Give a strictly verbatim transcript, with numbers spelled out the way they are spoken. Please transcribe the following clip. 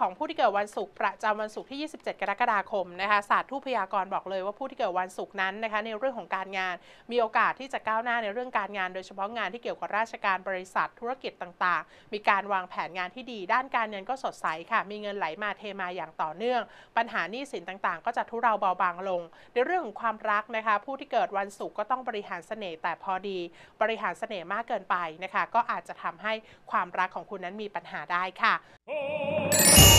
ของผู้ที่เกิดวันศุกร์ประจำวันศุกร์ที่ยี่สิบเจ็ดกรกฎาคมนะคะศาสตร์ทูปพยากรณ์บอกเลยว่าผู้ที่เกิดวันศุกร์นั้นนะคะในเรื่องของการงานมีโอกาสที่จะก้าวหน้าในเรื่องการงานโดยเฉพาะงานที่เกี่ยวกับราชการบริษัทธุรกิจต่างๆมีการวางแผนงานที่ดีด้านการเงินก็สดใสค่ะมีเงินไหลมาเทมาอย่างต่อเนื่องปัญหาหนี้สินต่างๆก็จะทุเลาเบาบางลงในเรื่องของความรักนะคะผู้ที่เกิดวันศุกร์ก็ต้องบริหารเสน่ห์แต่พอดีบริหารเสน่ห์มากเกินไปนะคะก็อาจจะทำให้ความรักของคุณนั้นมีปัญหาได้ค่ะ